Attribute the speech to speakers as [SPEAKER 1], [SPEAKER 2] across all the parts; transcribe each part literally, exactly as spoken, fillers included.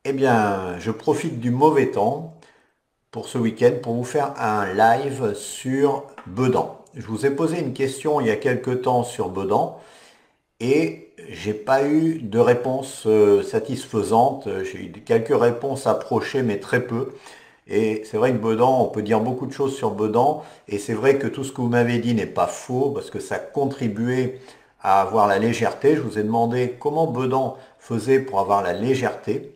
[SPEAKER 1] Eh bien, je profite du mauvais temps pour ce week-end pour vous faire un live sur Bedan. Je vous ai posé une question il y a quelque temps sur Bedan et j'ai pas eu de réponse euh, satisfaisante. J'ai eu quelques réponses approchées, mais très peu. Et c'est vrai que Bedan, on peut dire beaucoup de choses sur Bedan, et c'est vrai que tout ce que vous m'avez dit n'est pas faux, parce que ça contribuait à avoir la légèreté. Je vous ai demandé comment Bedan faisait pour avoir la légèreté.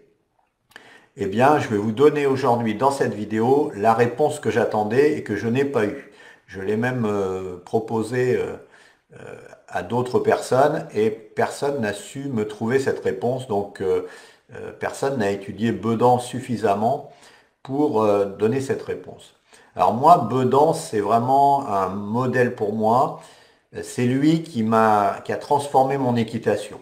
[SPEAKER 1] Eh bien, je vais vous donner aujourd'hui dans cette vidéo la réponse que j'attendais et que je n'ai pas eue. Je l'ai même euh, proposé euh, euh, à d'autres personnes et personne n'a su me trouver cette réponse. Donc, euh, euh, personne n'a étudié Bedan suffisamment pour euh, donner cette réponse. Alors moi, Bedan, c'est vraiment un modèle pour moi. C'est lui qui m'a, qui a transformé mon équitation.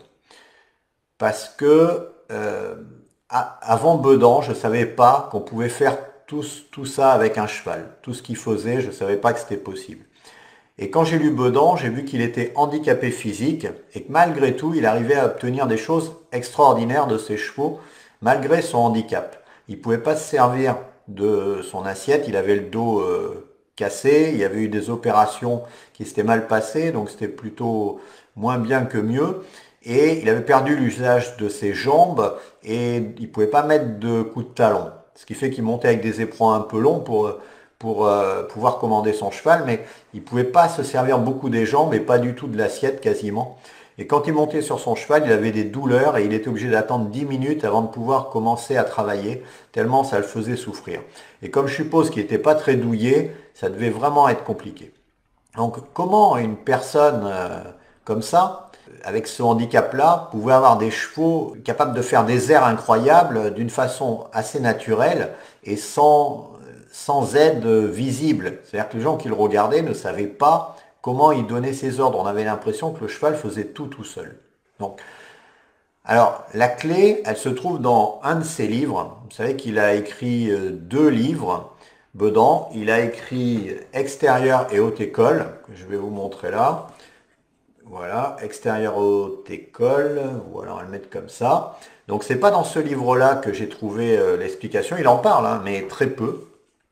[SPEAKER 1] Parce que euh, avant Bedan, je ne savais pas qu'on pouvait faire tout, tout ça avec un cheval. Tout ce qu'il faisait, je ne savais pas que c'était possible. Et quand j'ai lu Bedan, j'ai vu qu'il était handicapé physique et que malgré tout, il arrivait à obtenir des choses extraordinaires de ses chevaux, malgré son handicap. Il ne pouvait pas se servir de son assiette, il avait le dos euh, cassé, il y avait eu des opérations qui s'étaient mal passées, donc c'était plutôt moins bien que mieux. Et il avait perdu l'usage de ses jambes et il ne pouvait pas mettre de coups de talon. Ce qui fait qu'il montait avec des éperons un peu longs pour, pour euh, pouvoir commander son cheval, mais il ne pouvait pas se servir beaucoup des jambes et pas du tout de l'assiette quasiment. Et quand il montait sur son cheval, il avait des douleurs et il était obligé d'attendre dix minutes avant de pouvoir commencer à travailler, tellement ça le faisait souffrir. Et comme je suppose qu'il n'était pas très douillet, ça devait vraiment être compliqué. Donc comment une personne euh, comme ça, avec ce handicap-là, pouvait avoir des chevaux capables de faire des airs incroyables d'une façon assez naturelle et sans, sans aide visible. C'est-à-dire que les gens qui le regardaient ne savaient pas comment il donnait ses ordres. On avait l'impression que le cheval faisait tout tout seul. Donc, alors, la clé, elle se trouve dans un de ses livres. Vous savez qu'il a écrit deux livres. Bedan, il a écrit Extérieur et haute école, que je vais vous montrer là. Voilà, extérieur haute école, voilà, on va le mettre comme ça. Donc c'est pas dans ce livre-là que j'ai trouvé euh, l'explication, il en parle, hein, mais très peu.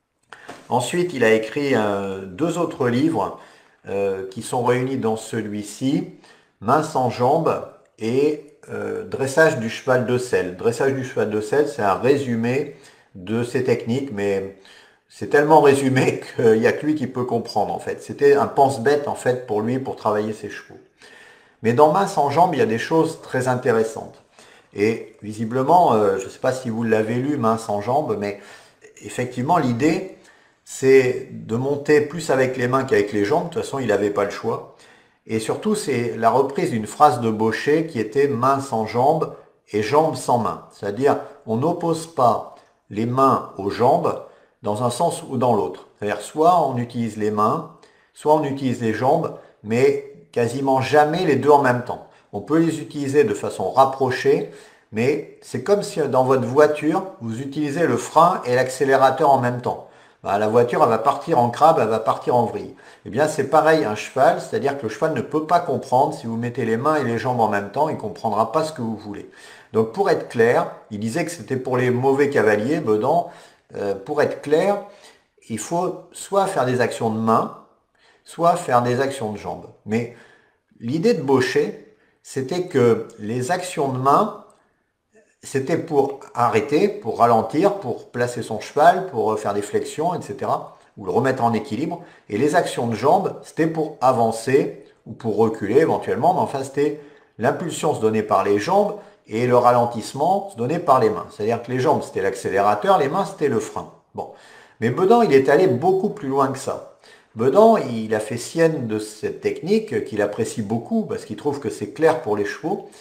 [SPEAKER 1] Ensuite, il a écrit euh, deux autres livres euh, qui sont réunis dans celui-ci, Main sans jambes et euh, Dressage du cheval de selle. Dressage du cheval de selle, c'est un résumé de ces techniques, mais c'est tellement résumé qu'il n'y a que lui qui peut comprendre en fait. C'était un pense-bête en fait pour lui pour travailler ses chevaux. Mais dans Main sans jambes, il y a des choses très intéressantes. Et visiblement, euh, je ne sais pas si vous l'avez lu, Main sans jambes, mais effectivement, l'idée, c'est de monter plus avec les mains qu'avec les jambes. De toute façon, il n'avait pas le choix. Et surtout, c'est la reprise d'une phrase de Baucher qui était main sans jambes et jambes sans mains. C'est-à-dire, on n'oppose pas les mains aux jambes dans un sens ou dans l'autre. C'est-à-dire, soit on utilise les mains, soit on utilise les jambes, mais quasiment jamais les deux en même temps. On peut les utiliser de façon rapprochée, mais c'est comme si dans votre voiture, vous utilisez le frein et l'accélérateur en même temps. Ben, la voiture, elle va partir en crabe, elle va partir en vrille. Eh bien, c'est pareil un cheval, c'est-à-dire que le cheval ne peut pas comprendre si vous mettez les mains et les jambes en même temps, il ne comprendra pas ce que vous voulez. Donc, pour être clair, il disait que c'était pour les mauvais cavaliers, Bedan. Euh, pour être clair, il faut soit faire des actions de main, soit faire des actions de jambes. Mais l'idée de Baucher, c'était que les actions de main, c'était pour arrêter, pour ralentir, pour placer son cheval, pour faire des flexions, et cetera, ou le remettre en équilibre. Et les actions de jambes, c'était pour avancer ou pour reculer éventuellement, mais enfin c'était l'impulsion se donnait par les jambes et le ralentissement se donnait par les mains. C'est-à-dire que les jambes c'était l'accélérateur, les mains c'était le frein. Bon. Mais Bedan, il est allé beaucoup plus loin que ça. Bedan, il a fait sienne de cette technique qu'il apprécie beaucoup parce qu'il trouve que c'est clair pour les chevaux.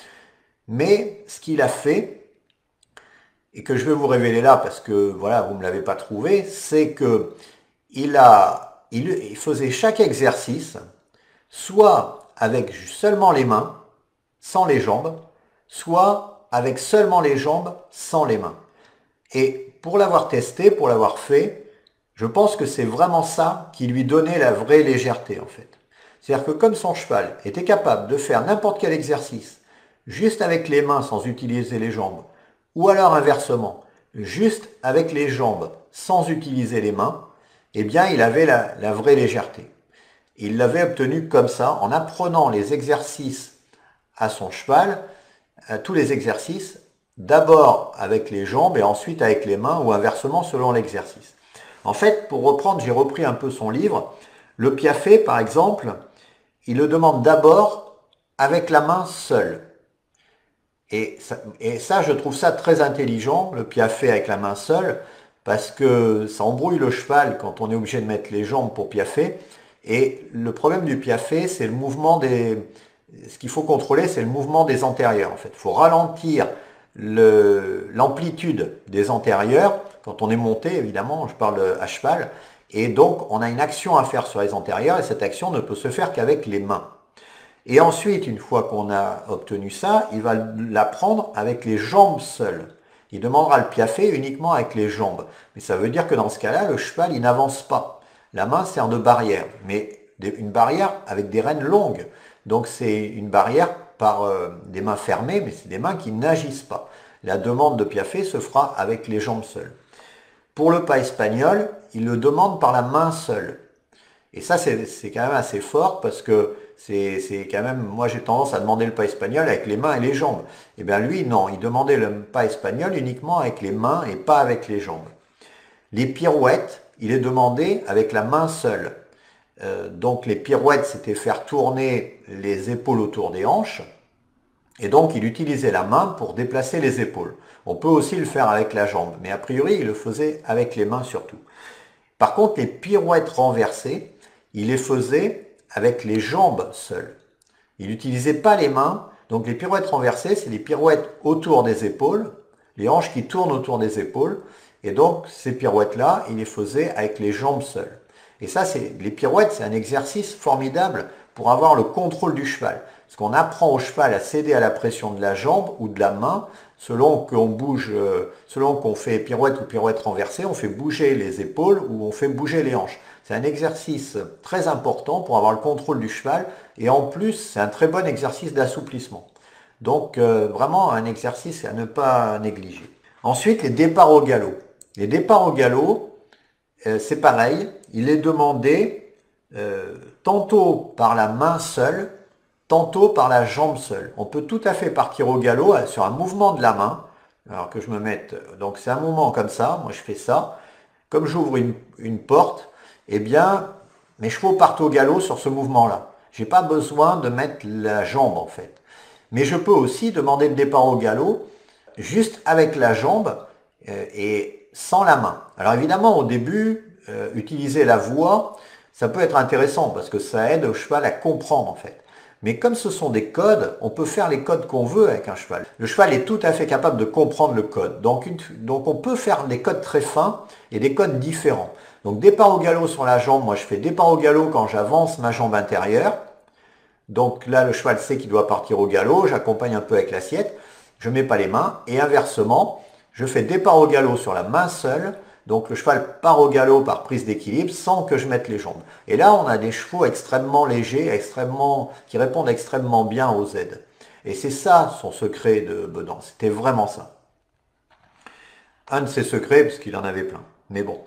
[SPEAKER 1] Mais ce qu'il a fait, et que je vais vous révéler là parce que voilà, vous ne me l'avez pas trouvé, c'est que il a, il, il faisait chaque exercice soit avec seulement les mains, sans les jambes, soit avec seulement les jambes, sans les mains. Et pour l'avoir testé, pour l'avoir fait, je pense que c'est vraiment ça qui lui donnait la vraie légèreté en fait. C'est-à-dire que comme son cheval était capable de faire n'importe quel exercice juste avec les mains sans utiliser les jambes, ou alors inversement, juste avec les jambes, sans utiliser les mains, eh bien il avait la, la vraie légèreté. Il l'avait obtenu comme ça, en apprenant les exercices à son cheval, à tous les exercices, d'abord avec les jambes et ensuite avec les mains, ou inversement selon l'exercice. En fait, pour reprendre, j'ai repris un peu son livre. Le Piaffe, par exemple, il le demande d'abord avec la main seule. Et ça, et ça, je trouve ça très intelligent, le Piaffe avec la main seule, parce que ça embrouille le cheval quand on est obligé de mettre les jambes pour piaffer. Et le problème du Piaffe, c'est le mouvement des... Ce qu'il faut contrôler, c'est le mouvement des antérieurs. En fait, il faut ralentir l'amplitude des antérieurs. Quand on est monté, évidemment, je parle à cheval. Et donc, on a une action à faire sur les antérieurs, et cette action ne peut se faire qu'avec les mains. Et ensuite, une fois qu'on a obtenu ça, il va l'apprendre avec les jambes seules. Il demandera le Piaffe uniquement avec les jambes. Mais ça veut dire que dans ce cas-là, le cheval, il n'avance pas. La main sert de barrière, mais une barrière avec des rênes longues. Donc c'est une barrière par euh, des mains fermées, mais c'est des mains qui n'agissent pas. La demande de Piaffe se fera avec les jambes seules. Pour le pas espagnol, il le demande par la main seule. Et ça, c'est quand même assez fort parce que c'est quand même, moi j'ai tendance à demander le pas espagnol avec les mains et les jambes. Et bien lui, non, il demandait le pas espagnol uniquement avec les mains et pas avec les jambes. Les pirouettes, il est demandé avec la main seule. Euh, donc les pirouettes, c'était faire tourner les épaules autour des hanches. Et donc il utilisait la main pour déplacer les épaules. On peut aussi le faire avec la jambe, mais a priori il le faisait avec les mains surtout. Par contre, les pirouettes renversées, il les faisait avec les jambes seules. Il n'utilisait pas les mains. Donc les pirouettes renversées, c'est les pirouettes autour des épaules, les hanches qui tournent autour des épaules. Et donc ces pirouettes-là, il les faisait avec les jambes seules. Et ça, c'est les pirouettes, c'est un exercice formidable pour avoir le contrôle du cheval. Parce qu'on apprend au cheval à céder à la pression de la jambe ou de la main, selon qu'on bouge, selon qu'on fait pirouette ou pirouette renversée, on fait bouger les épaules ou on fait bouger les hanches. C'est un exercice très important pour avoir le contrôle du cheval et en plus, c'est un très bon exercice d'assouplissement. Donc euh, vraiment un exercice à ne pas négliger. Ensuite, les départs au galop. Les départs au galop, euh, c'est pareil, il est demandé euh, tantôt par la main seule, tantôt par la jambe seule. On peut tout à fait partir au galop sur un mouvement de la main. Alors que je me mette, donc c'est un mouvement comme ça, moi je fais ça. Comme j'ouvre une, une porte, eh bien, mes chevaux partent au galop sur ce mouvement-là. Je n'ai pas besoin de mettre la jambe en fait. Mais je peux aussi demander le départ au galop juste avec la jambe euh, et sans la main. Alors évidemment, au début, euh, utiliser la voix, ça peut être intéressant parce que ça aide au cheval à comprendre en fait. Mais comme ce sont des codes, on peut faire les codes qu'on veut avec un cheval. Le cheval est tout à fait capable de comprendre le code. Donc, une, donc on peut faire des codes très fins et des codes différents. Donc départ au galop sur la jambe, moi je fais départ au galop quand j'avance ma jambe intérieure. Donc là le cheval sait qu'il doit partir au galop, j'accompagne un peu avec l'assiette, je ne mets pas les mains. Et inversement, je fais départ au galop sur la main seule. Donc le cheval part au galop par prise d'équilibre sans que je mette les jambes. Et là, on a des chevaux extrêmement légers, extrêmement, qui répondent extrêmement bien aux aides. Et c'est ça son secret de Bedan. C'était vraiment ça. Un de ses secrets, parce qu'il en avait plein. Mais bon.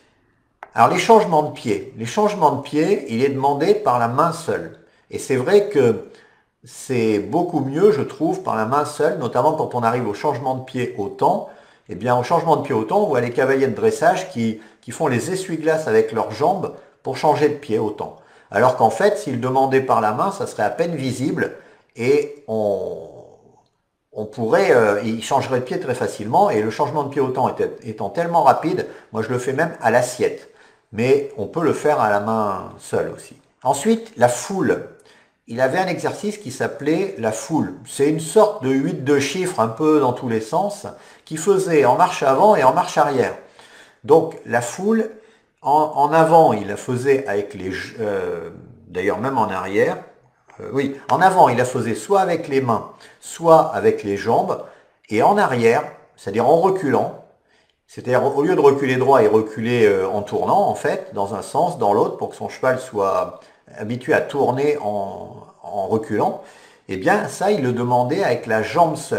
[SPEAKER 1] Alors les changements de pied. Les changements de pied, il est demandé par la main seule. Et c'est vrai que c'est beaucoup mieux, je trouve, par la main seule, notamment quand on arrive au changement de pied au temps. Eh bien, au changement de pied au temps, on voit les cavaliers de dressage qui, qui font les essuie-glaces avec leurs jambes pour changer de pied au temps. Alors qu'en fait, s'ils demandaient par la main, ça serait à peine visible et on, on pourrait, euh, ils changeraient de pied très facilement. Et le changement de pied au temps étant, étant tellement rapide, moi je le fais même à l'assiette. Mais on peut le faire à la main seule aussi. Ensuite, la foule. Il avait un exercice qui s'appelait la foule. C'est une sorte de huit de chiffres un peu dans tous les sens, qui faisait en marche avant et en marche arrière. Donc la foule, en, en avant, il la faisait avec les... Euh, d'ailleurs même en arrière. Euh, oui, en avant, il la faisait soit avec les mains, soit avec les jambes. Et en arrière, c'est-à-dire en reculant, c'est-à-dire au lieu de reculer droit, il reculait euh, en tournant, en fait, dans un sens, dans l'autre, pour que son cheval soit habitué à tourner en, en reculant, eh bien ça il le demandait avec la jambe seule.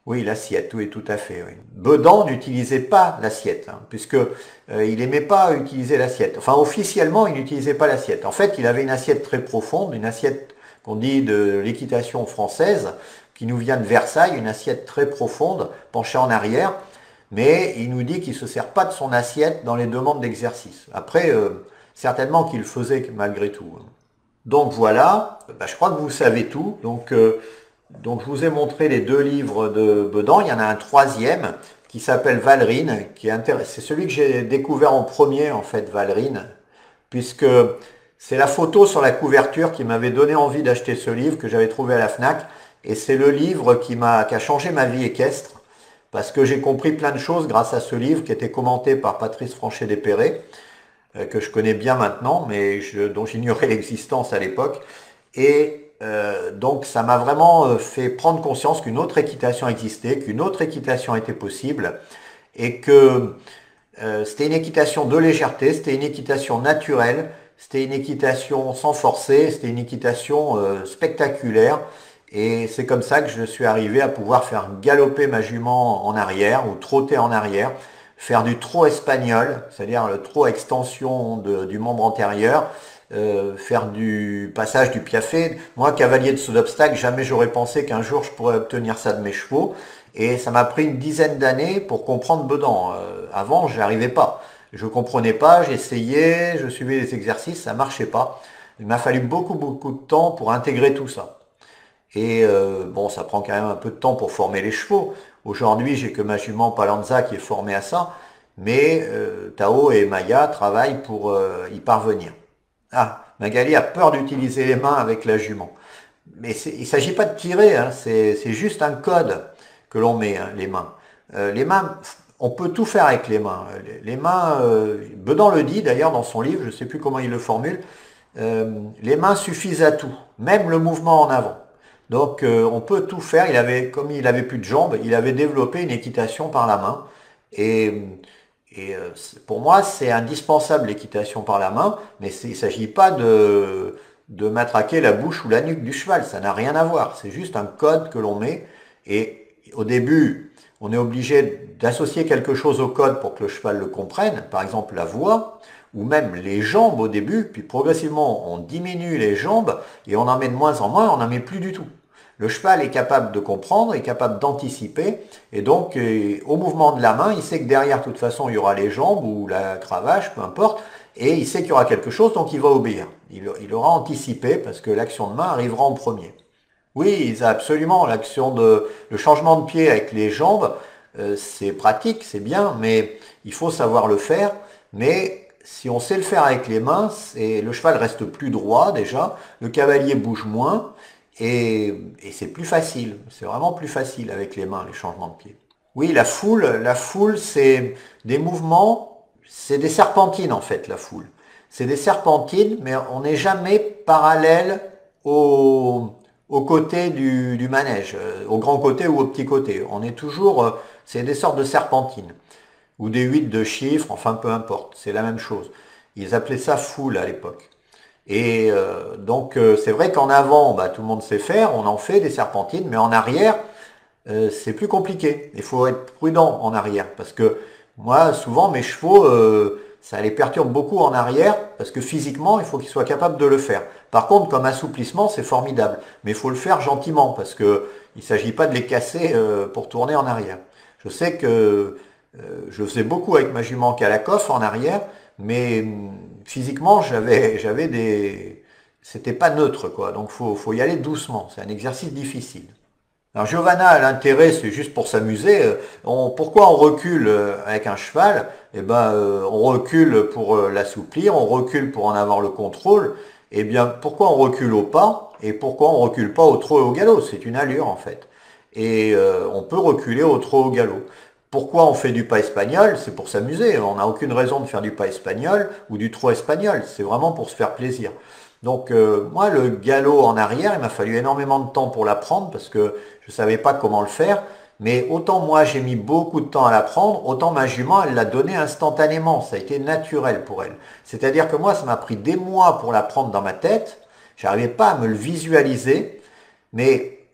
[SPEAKER 1] Oui, l'assiette, oui, tout à fait. Oui. Bedan n'utilisait pas l'assiette, hein, puisque euh, il n'aimait pas utiliser l'assiette. Enfin, officiellement, il n'utilisait pas l'assiette. En fait, il avait une assiette très profonde, une assiette qu'on dit de l'équitation française, qui nous vient de Versailles, une assiette très profonde, penchée en arrière, mais il nous dit qu'il ne se sert pas de son assiette dans les demandes d'exercice. Après, euh, certainement qu'il le faisait malgré tout. Donc voilà, bah, je crois que vous savez tout. Donc, euh, donc je vous ai montré les deux livres de Bedan. Il y en a un troisième qui s'appelle Vallerine, qui est intéressant. C'est celui que j'ai découvert en premier, en fait, Vallerine, puisque c'est la photo sur la couverture qui m'avait donné envie d'acheter ce livre que j'avais trouvé à la FNAC. Et c'est le livre qui m'a, qui a changé ma vie équestre, parce que j'ai compris plein de choses grâce à ce livre qui était commenté par Patrice Franchet-Despéré, euh, que je connais bien maintenant, mais je, dont j'ignorais l'existence à l'époque. Et euh, donc ça m'a vraiment fait prendre conscience qu'une autre équitation existait, qu'une autre équitation était possible, et que euh, c'était une équitation de légèreté, c'était une équitation naturelle, c'était une équitation sans forcer, c'était une équitation euh, spectaculaire. Et c'est comme ça que je suis arrivé à pouvoir faire galoper ma jument en arrière ou trotter en arrière, faire du trot espagnol, c'est-à-dire le trot à extension de, du membre antérieur, euh, faire du passage du piafé. Moi, cavalier de saut d'obstacle, jamais j'aurais pensé qu'un jour je pourrais obtenir ça de mes chevaux. Et ça m'a pris une dizaine d'années pour comprendre Bedan. Euh, avant, je n'arrivais pas. Je comprenais pas, j'essayais, je suivais les exercices, ça marchait pas. Il m'a fallu beaucoup, beaucoup de temps pour intégrer tout ça. Et euh, bon, ça prend quand même un peu de temps pour former les chevaux. Aujourd'hui, j'ai que ma jument Palanza qui est formée à ça, mais euh, Tao et Maya travaillent pour euh, y parvenir. Ah, Magali a peur d'utiliser les mains avec la jument. Mais il ne s'agit pas de tirer, hein, c'est juste un code que l'on met, hein, les mains. Euh, les mains, on peut tout faire avec les mains. Les, les mains, euh, Bedan le dit d'ailleurs dans son livre, je ne sais plus comment il le formule, euh, les mains suffisent à tout, même le mouvement en avant. Donc euh, on peut tout faire. Il avait, comme il avait plus de jambes, il avait développé une équitation par la main. Et, et euh, pour moi, c'est indispensable l'équitation par la main, mais il ne s'agit pas de, de matraquer la bouche ou la nuque du cheval. Ça n'a rien à voir. C'est juste un code que l'on met. Et au début, on est obligé d'associer quelque chose au code pour que le cheval le comprenne. Par exemple, la voix, ou même les jambes au début, puis progressivement on diminue les jambes et on en met de moins en moins, on n'en met plus du tout. Le cheval est capable de comprendre, est capable d'anticiper, et donc euh, au mouvement de la main, il sait que derrière, de toute façon, il y aura les jambes ou la cravache, peu importe, et il sait qu'il y aura quelque chose, donc il va obéir. Il, il aura anticipé, parce que l'action de main arrivera en premier. Oui, absolument, l'action de, le changement de pied avec les jambes, euh, c'est pratique, c'est bien, mais il faut savoir le faire, mais si on sait le faire avec les mains, le cheval reste plus droit déjà, le cavalier bouge moins et, et c'est plus facile. C'est vraiment plus facile avec les mains, les changements de pied. Oui, la foule, la foule, c'est des mouvements, c'est des serpentines en fait, la foule. C'est des serpentines, mais on n'est jamais parallèle au, au côté du, du manège, au grand côté ou au petit côté. On est toujours, c'est des sortes de serpentines. Ou des huit de chiffres, enfin peu importe, c'est la même chose. Ils appelaient ça foule à l'époque. Et euh, donc euh, c'est vrai qu'en avant, bah, tout le monde sait faire, on en fait des serpentines, mais en arrière, euh, c'est plus compliqué. Il faut être prudent en arrière, parce que moi, souvent, mes chevaux, euh, ça les perturbe beaucoup en arrière, parce que physiquement, il faut qu'ils soient capables de le faire. Par contre, comme assouplissement, c'est formidable, mais il faut le faire gentiment, parce que il ne s'agit pas de les casser euh, pour tourner en arrière. Je sais que Euh, je faisais beaucoup avec ma jument Kalakoff en arrière, mais hum, physiquement, j'avais, j'avais des, c'était pas neutre, quoi. Donc, faut, faut y aller doucement. C'est un exercice difficile. Alors, Giovanna a l'intérêt, c'est juste pour s'amuser. euh, On, pourquoi on recule euh, avec un cheval? Eh ben, euh, on recule pour euh, l'assouplir, on recule pour en avoir le contrôle. Eh bien, pourquoi on recule au pas et pourquoi on recule pas au trot et au galop? C'est une allure, en fait. Et euh, on peut reculer au trot et au galop. Pourquoi on fait du pas espagnol? C'est pour s'amuser. On n'a aucune raison de faire du pas espagnol ou du trot espagnol. C'est vraiment pour se faire plaisir. Donc euh, moi, le galop en arrière, il m'a fallu énormément de temps pour l'apprendre parce que je ne savais pas comment le faire. Mais autant moi, j'ai mis beaucoup de temps à l'apprendre, autant ma jument, elle l'a donné instantanément. Ça a été naturel pour elle. C'est-à-dire que moi, ça m'a pris des mois pour l'apprendre dans ma tête. J'arrivais pas à me le visualiser. Mais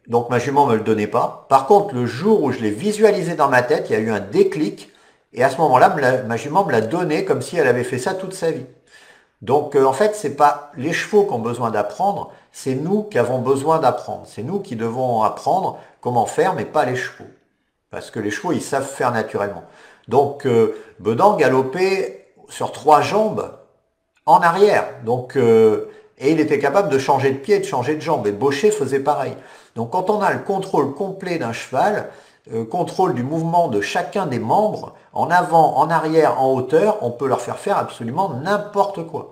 [SPEAKER 1] donc ma jument ne me le donnait pas. Par contre, le jour où je l'ai visualisé dans ma tête, il y a eu un déclic, et à ce moment-là, ma jument me l'a donné comme si elle avait fait ça toute sa vie. Donc euh, en fait, c'est pas les chevaux qui ont besoin d'apprendre, c'est nous qui avons besoin d'apprendre. C'est nous qui devons apprendre comment faire, mais pas les chevaux. Parce que les chevaux, ils savent faire naturellement. Donc euh, Bedan galopait sur trois jambes en arrière. Donc, euh, et il était capable de changer de pied, de changer de jambe. Et Baucher faisait pareil. Donc quand on a le contrôle complet d'un cheval, euh, contrôle du mouvement de chacun des membres, en avant, en arrière, en hauteur, on peut leur faire faire absolument n'importe quoi.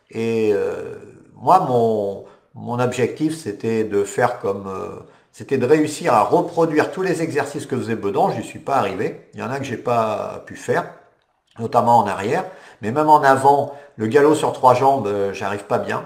[SPEAKER 1] Et euh, moi, mon, mon objectif, c'était de faire comme... Euh, c'était de réussir à reproduire tous les exercices que faisait Bedan. Je n'y suis pas arrivé. Il y en a que j'ai pas pu faire, notamment en arrière. Mais même en avant, le galop sur trois jambes, euh, j'arrive pas bien.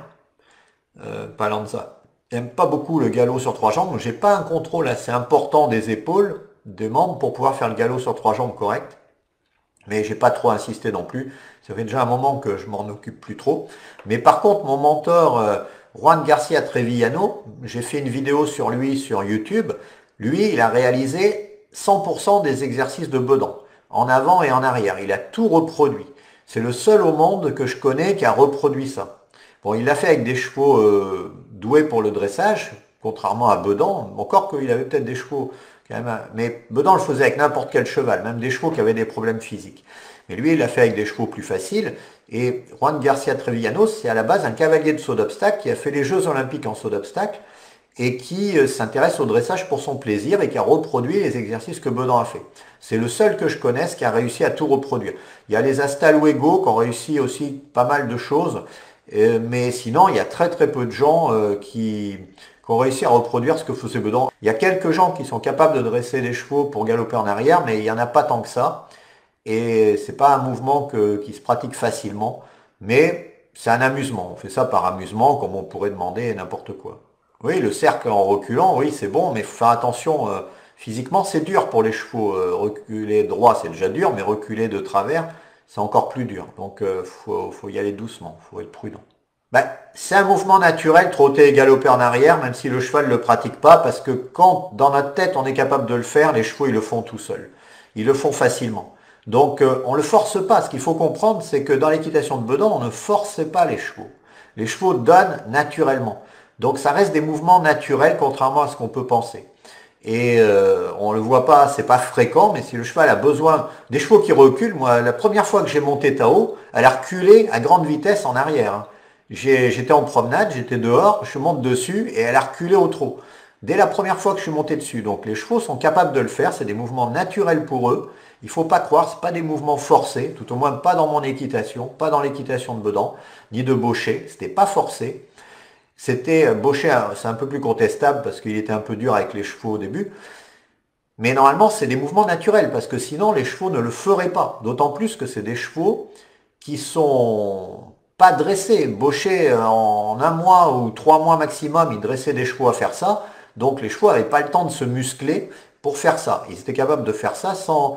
[SPEAKER 1] Euh, Palanza n'aime pas beaucoup le galop sur trois jambes. J'ai pas un contrôle assez important des épaules, des membres pour pouvoir faire le galop sur trois jambes correct. Mais j'ai pas trop insisté non plus. Ça fait déjà un moment que je m'en occupe plus trop. Mais par contre, mon mentor, euh, Juan Garcia Trevillano, j'ai fait une vidéo sur lui sur YouTube. Lui, il a réalisé cent pour cent des exercices de Bedan, en avant et en arrière. Il a tout reproduit. C'est le seul au monde que je connais qui a reproduit ça. Bon, il l'a fait avec des chevaux euh, doués pour le dressage, contrairement à Bedan. Encore qu'il avait peut-être des chevaux quand même, mais Bedan le faisait avec n'importe quel cheval, même des chevaux qui avaient des problèmes physiques. Mais lui, il l'a fait avec des chevaux plus faciles. Et Juan Garcia Trevillano, c'est à la base un cavalier de saut d'obstacle qui a fait les Jeux Olympiques en saut d'obstacle et qui euh, s'intéresse au dressage pour son plaisir et qui a reproduit les exercices que Bedan a fait. C'est le seul que je connaisse qui a réussi à tout reproduire. Il y a les Hasta-Luego qui ont réussi aussi pas mal de choses, euh, mais sinon, il y a très très peu de gens euh, qui, qui ont réussi à reproduire ce que faisait Bedan. Il y a quelques gens qui sont capables de dresser des chevaux pour galoper en arrière, mais il n'y en a pas tant que ça. Et c'est pas un mouvement que, qui se pratique facilement, mais c'est un amusement. On fait ça par amusement, comme on pourrait demander n'importe quoi. Oui, le cercle en reculant, oui, c'est bon, mais il faut faire attention. Euh, physiquement, c'est dur pour les chevaux. Euh, reculer droit, c'est déjà dur, mais reculer de travers, c'est encore plus dur. Donc, euh, faut, faut y aller doucement, faut être prudent. Ben, c'est un mouvement naturel, trotter et galoper en arrière, même si le cheval ne le pratique pas, parce que quand dans notre tête on est capable de le faire, les chevaux ils le font tout seuls. Ils le font facilement. Donc euh, on ne le force pas. Ce qu'il faut comprendre, c'est que dans l'équitation de Bedan, on ne force pas les chevaux. Les chevaux donnent naturellement. Donc ça reste des mouvements naturels, contrairement à ce qu'on peut penser. Et euh, on le voit pas, c'est pas fréquent, mais si le cheval a besoin des chevaux qui reculent, moi la première fois que j'ai monté Tao, elle a reculé à grande vitesse en arrière. Hein. J'étais en promenade, j'étais dehors, je monte dessus et elle a reculé au trot. Dès la première fois que je suis monté dessus. Donc les chevaux sont capables de le faire, c'est des mouvements naturels pour eux. Il ne faut pas croire, ce pas des mouvements forcés, tout au moins pas dans mon équitation, pas dans l'équitation de Bedan, ni de Baucher, c'était pas forcé. C'était Baucher, c'est un peu plus contestable parce qu'il était un peu dur avec les chevaux au début. Mais normalement, c'est des mouvements naturels parce que sinon les chevaux ne le feraient pas. D'autant plus que c'est des chevaux qui sont pas dressés. Baucher, en un mois ou trois mois maximum, il dressait des chevaux à faire ça. Donc les chevaux n'avaient pas le temps de se muscler pour faire ça. Ils étaient capables de faire ça sans...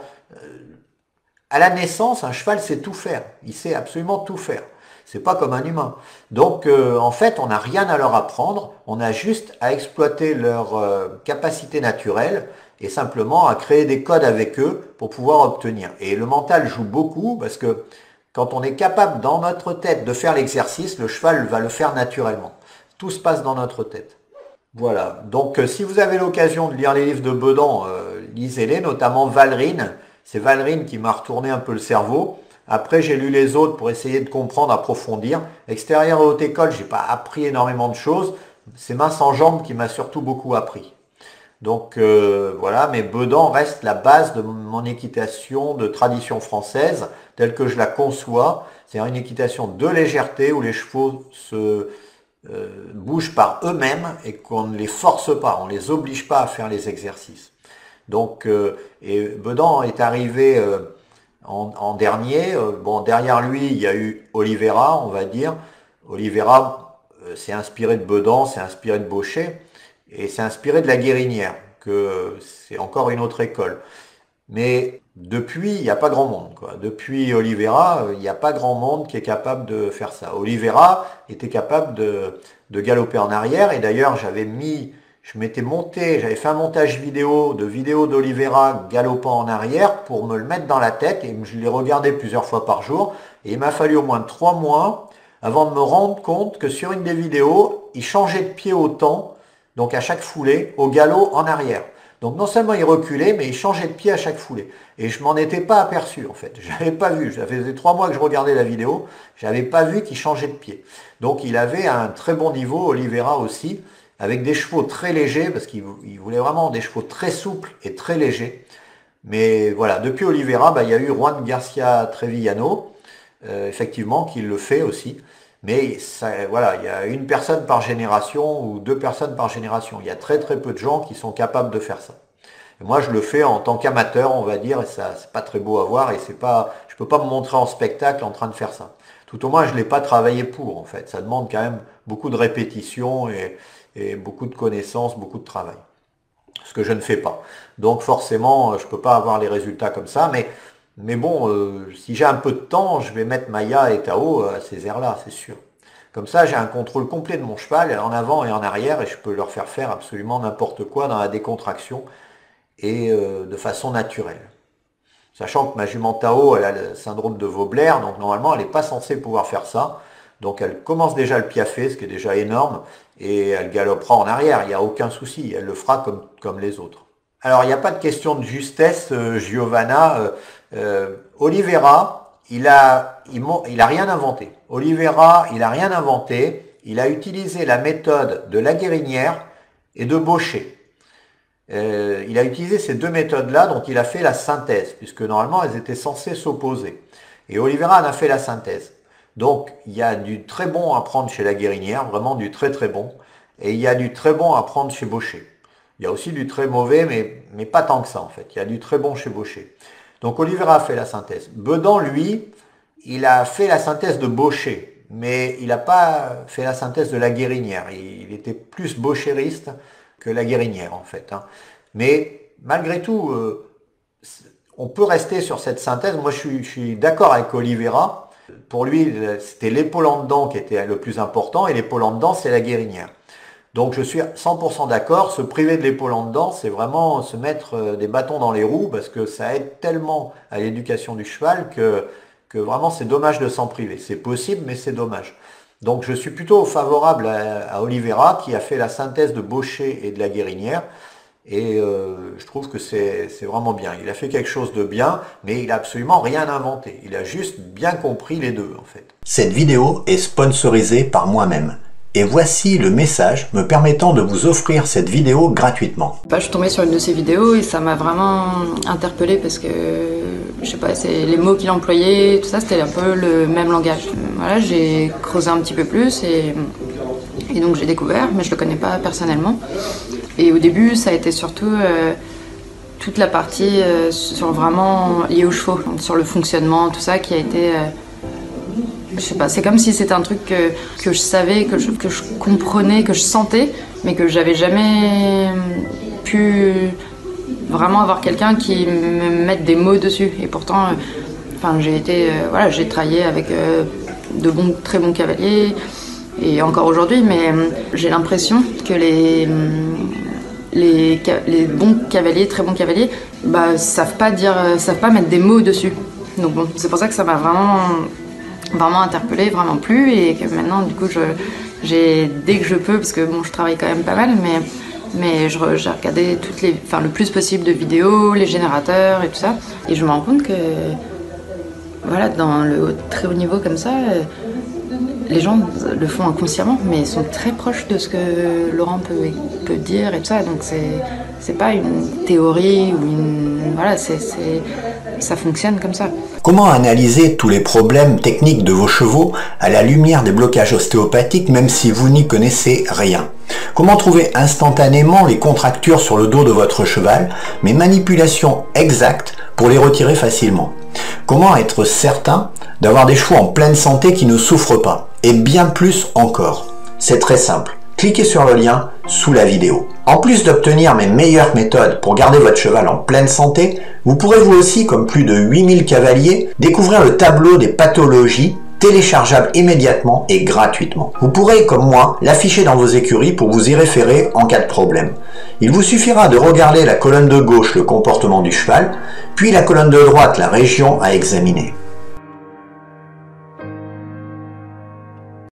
[SPEAKER 1] À la naissance, un cheval sait tout faire. Il sait absolument tout faire. C'est pas comme un humain. Donc euh, en fait, on n'a rien à leur apprendre. On a juste à exploiter leur euh, capacité naturelle et simplement à créer des codes avec eux pour pouvoir obtenir. Et le mental joue beaucoup parce que quand on est capable dans notre tête de faire l'exercice, le cheval va le faire naturellement. Tout se passe dans notre tête. Voilà. Donc euh, si vous avez l'occasion de lire les livres de Bedan, euh, lisez-les, notamment Vallerine. C'est Vallerine qui m'a retourné un peu le cerveau. Après, j'ai lu les autres pour essayer de comprendre, approfondir. Extérieur et haute école, j'ai pas appris énormément de choses. C'est Main sans jambes qui m'a surtout beaucoup appris. Donc euh, voilà, mais Bedan reste la base de mon équitation de tradition française, telle que je la conçois. C'est une équitation de légèreté où les chevaux se euh, bougent par eux-mêmes et qu'on ne les force pas, on ne les oblige pas à faire les exercices. Donc, euh, et Bedan est arrivé euh, en, en dernier. Euh, bon, derrière lui, il y a eu Oliveira, on va dire. Oliveira euh, s'est inspiré de Bedan, s'est inspiré de Baucher, et s'est inspiré de la Guérinière, que euh, c'est encore une autre école. Mais depuis, il n'y a pas grand monde, quoi. Depuis Oliveira, euh, il n'y a pas grand monde qui est capable de faire ça. Oliveira était capable de, de galoper en arrière, et d'ailleurs, j'avais mis... je m'étais monté, j'avais fait un montage vidéo de vidéo d'Oliveira galopant en arrière pour me le mettre dans la tête et je l'ai regardé plusieurs fois par jour et il m'a fallu au moins trois mois avant de me rendre compte que sur une des vidéos, il changeait de pied au temps, donc à chaque foulée, au galop en arrière. Donc non seulement il reculait, mais il changeait de pied à chaque foulée. Et je m'en étais pas aperçu en fait. Je n'avais pas vu. Ça faisait trois mois que je regardais la vidéo, je n'avais pas vu qu'il changeait de pied. Donc il avait un très bon niveau, Oliveira aussi, avec des chevaux très légers, parce qu'il voulait vraiment des chevaux très souples et très légers. Mais voilà, depuis Oliveira, bah, il y a eu Juan Garcia Trevillano, euh, effectivement, qui le fait aussi. Mais ça, voilà, il y a une personne par génération ou deux personnes par génération. Il y a très très peu de gens qui sont capables de faire ça. Et moi, je le fais en tant qu'amateur, on va dire, et ça, c'est pas très beau à voir, et c'est pas, je peux pas me montrer en spectacle en train de faire ça. Tout au moins, je l'ai pas travaillé pour, en fait. Ça demande quand même beaucoup de répétitions et et beaucoup de connaissances, beaucoup de travail. Ce que je ne fais pas. Donc forcément, je ne peux pas avoir les résultats comme ça, mais, mais bon, euh, si j'ai un peu de temps, je vais mettre Maya et Tao à ces airs-là, c'est sûr. Comme ça, j'ai un contrôle complet de mon cheval, en avant et en arrière, et je peux leur faire faire absolument n'importe quoi dans la décontraction et euh, de façon naturelle. Sachant que ma jument Tao, elle a le syndrome de Vobler, donc normalement, elle n'est pas censée pouvoir faire ça. Donc elle commence déjà le piaffer, ce qui est déjà énorme, et elle galopera en arrière, il n'y a aucun souci, elle le fera comme, comme les autres. Alors il n'y a pas de question de justesse, euh, Giovanna. Euh, euh, Oliveira, il a, il, il a rien inventé. Oliveira, il a rien inventé, il a utilisé la méthode de la Guérinière et de Baucher. Euh, il a utilisé ces deux méthodes-là, dont il a fait la synthèse, puisque normalement elles étaient censées s'opposer. Et Oliveira en a fait la synthèse. Donc, il y a du très bon à prendre chez la Guérinière, vraiment du très très bon. Et il y a du très bon à prendre chez Baucher. Il y a aussi du très mauvais, mais, mais pas tant que ça en fait. Il y a du très bon chez Baucher. Donc, Oliveira a fait la synthèse. Bedan, lui, il a fait la synthèse de Baucher, mais il n'a pas fait la synthèse de la Guérinière. Il était plus bauchériste que la Guérinière en fait. Hein. Mais malgré tout, euh, on peut rester sur cette synthèse. Moi, je suis, je suis d'accord avec Oliveira. Pour lui, c'était l'épaule en dedans qui était le plus important, et l'épaule en dedans, c'est la Guérinière. Donc je suis cent pour cent d'accord, se priver de l'épaule en dedans, c'est vraiment se mettre des bâtons dans les roues, parce que ça aide tellement à l'éducation du cheval que, que vraiment c'est dommage de s'en priver. C'est possible, mais c'est dommage. Donc je suis plutôt favorable à, à Oliveira, qui a fait la synthèse de Baucher et de la Guérinière, et euh, je trouve que c'est vraiment bien. Il a fait quelque chose de bien, mais il n'a absolument rien inventé. Il a juste bien compris les deux, en fait.
[SPEAKER 2] Cette vidéo est sponsorisée par moi-même. Et voici le message me permettant de vous offrir cette vidéo gratuitement.
[SPEAKER 3] Bah, je suis tombée sur une de ces vidéos et ça m'a vraiment interpellée parce que, je sais pas, c'est les mots qu'il employait, tout ça, c'était un peu le même langage. Voilà, j'ai creusé un petit peu plus et, et donc j'ai découvert, mais je le connais pas personnellement. Et au début, ça a été surtout euh, toute la partie euh, sur vraiment liée aux chevaux, sur le fonctionnement, tout ça qui a été, euh, je sais pas, c'est comme si c'était un truc que, que je savais, que je, que je comprenais, que je sentais, mais que j'avais jamais pu vraiment avoir quelqu'un qui me mette des mots dessus. Et pourtant, euh, enfin, j'ai été, euh, voilà, j'ai travaillé avec euh, de bons, très bons cavaliers. Et encore aujourd'hui, mais euh, j'ai l'impression que les, euh, les, les bons cavaliers, très bons cavaliers, bah, savent pas dire, euh, savent pas mettre des mots dessus. Donc bon, c'est pour ça que ça m'a vraiment, vraiment interpellée, vraiment plu, et que maintenant, du coup, je, j'ai dès que je peux, parce que bon, je travaille quand même pas mal, mais mais j'ai regardé toutes les, enfin le plus possible de vidéos, les générateurs et tout ça, et je me rends compte que, voilà, dans le très haut niveau comme ça. Euh, Les gens le font inconsciemment, mais ils sont très proches de ce que Laurent peut, peut dire et tout ça. Donc c'est pas une théorie ou une... Voilà, c'est ça fonctionne comme ça.
[SPEAKER 2] Comment analyser tous les problèmes techniques de vos chevaux à la lumière des blocages ostéopathiques, même si vous n'y connaissez rien? Comment trouver instantanément les contractures sur le dos de votre cheval, mais manipulation exacte pour les retirer facilement? Comment être certain d'avoir des chevaux en pleine santé qui ne souffrent pas? Et bien plus encore. C'est très simple. Cliquez sur le lien sous la vidéo. En plus d'obtenir mes meilleures méthodes pour garder votre cheval en pleine santé, vous pourrez vous aussi, comme plus de huit mille cavaliers, découvrir le tableau des pathologies téléchargeable immédiatement et gratuitement. Vous pourrez, comme moi, l'afficher dans vos écuries pour vous y référer en cas de problème. Il vous suffira de regarder la colonne de gauche, le comportement du cheval, puis la colonne de droite, la région à examiner.